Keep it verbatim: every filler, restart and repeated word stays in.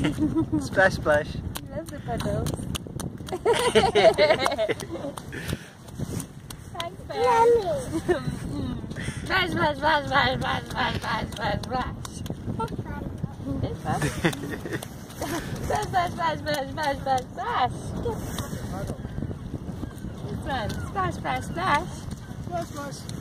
Splash, splash. Love the puddles. Thanks, Ben. Splash, splash, splash, splash, splash, splash, splash, splash, splash. It's fun. Splash, splash, splash, splash, splash, splash, splash. It's fun. Splash, splash, splash. Splash, splash.